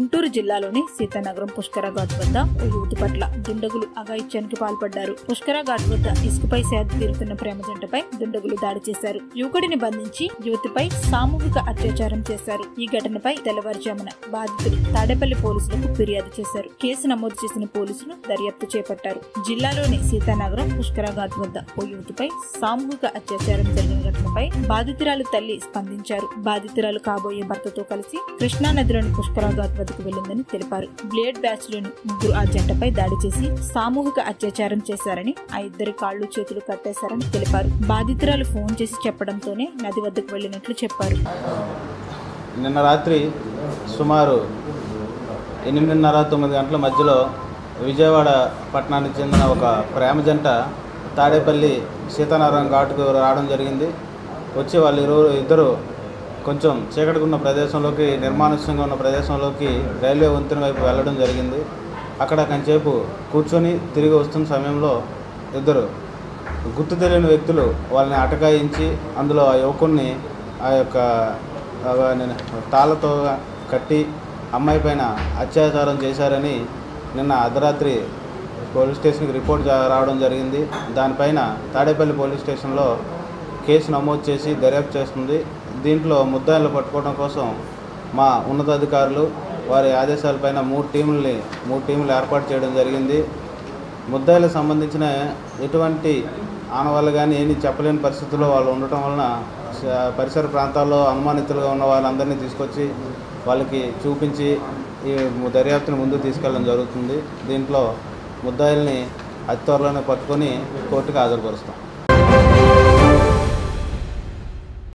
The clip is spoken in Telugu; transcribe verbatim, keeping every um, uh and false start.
గుంటూరు జిల్లాలోని సీతానగరం పుష్కర ఘాట్ వద్ద ఓ యువతి పట్ల దుండగులు అఘాయిత్యానికి పాల్పడ్డారు. పుష్కర ఘాట్ వద్ద ఇసుకపై సేద తీరుతున్న ప్రేమ జంటపై దుండగులు దాడి చేశారు. యువకుడిని బంధించి యువతిపై సామూహిక అత్యాచారం చేశారు. ఈ ఘటనపై తెల్లవారుజామున బాధితులు తాడేపల్లి పోలీసులకు ఫిర్యాదు చేశారు. కేసు నమోదు చేసిన పోలీసులు దర్యాప్తు చేపట్టారు. జిల్లాలోని సీతానగరం పుష్కర ఘాట్ వద్ద ఓ యువతిపై సామూహిక అత్యాచారం జరిగిన ఘటనపై బాధితురాలు తల్లి స్పందించారు. బాధితురాలు కాబోయే భర్తతో కలిసి కృష్ణా నదిలోని పుష్కర ఘాట్ వద్దకు వెళ్లిందని తెలిపారు. బ్లేడ్ బ్యాచ్ లోని ముగ్గురు ఆ జంటపై దాడి చేసి సామూహిక అత్యాచారం చేశారని, ఆ ఇద్దరి కాళ్లు చేతులు కట్టేశారని తెలిపారు. బాధితురాలు ఫోన్ చేసి చెప్పడంతోనే నది వద్దకు వెళ్లినట్లు చెప్పారు. నిన్న రాత్రి సుమారు ఎనిమిదిన్నర తొమ్మిది గంటల మధ్యలో విజయవాడ పట్టణానికి చెందిన ఒక ప్రేమ జంట తాడేపల్లి సీతానగరం ఘాటుకు రావడం జరిగింది. వచ్చి వాళ్ళు ఇరువురు ఇద్దరు కొంచెం చీకటిగా ఉన్న ప్రదేశంలోకి, నిర్మానుష్యంగా ఉన్న ప్రదేశంలోకి రైల్వే వంతెన వైపు వెళ్ళడం జరిగింది. అక్కడ కొంచెంసేపు కూర్చొని తిరిగి వస్తున్న సమయంలో ఇద్దరు గుర్తు తెలియని వ్యక్తులు వాళ్ళని అటకాయించి అందులో ఆ యువకుడిని ఆ యొక్క తాళ్ళతో కట్టి అమ్మాయి పైన అత్యాచారం చేశారని నిన్న అర్ధరాత్రి పోలీస్ స్టేషన్కి రిపోర్ట్ రావడం జరిగింది. దానిపైన తాడేపల్లి పోలీస్ స్టేషన్లో కేసు నమోదు చేసి దర్యాప్తు చేస్తుంది. దీంట్లో ముద్దాయిలను పట్టుకోవడం కోసం మా ఉన్నతాధికారులు వారి ఆదేశాలపైన మూడు టీముల్ని మూడు టీములు ఏర్పాటు చేయడం జరిగింది. ముద్దాయిలకు సంబంధించిన ఎటువంటి ఆనవాళ్ళు కానీ ఏమీ చెప్పలేని పరిస్థితుల్లో వాళ్ళు ఉండటం వలన పరిసర ప్రాంతాల్లో అనుమానితులుగా ఉన్న వాళ్ళందరినీ తీసుకొచ్చి వాళ్ళకి చూపించి ఈ దర్యాప్తుని ముందుకు తీసుకెళ్ళడం జరుగుతుంది. దీంట్లో ముద్దాయిల్ని అతి త్వరలోనే పట్టుకొని కోర్టుకు హాజరుపరుస్తాం.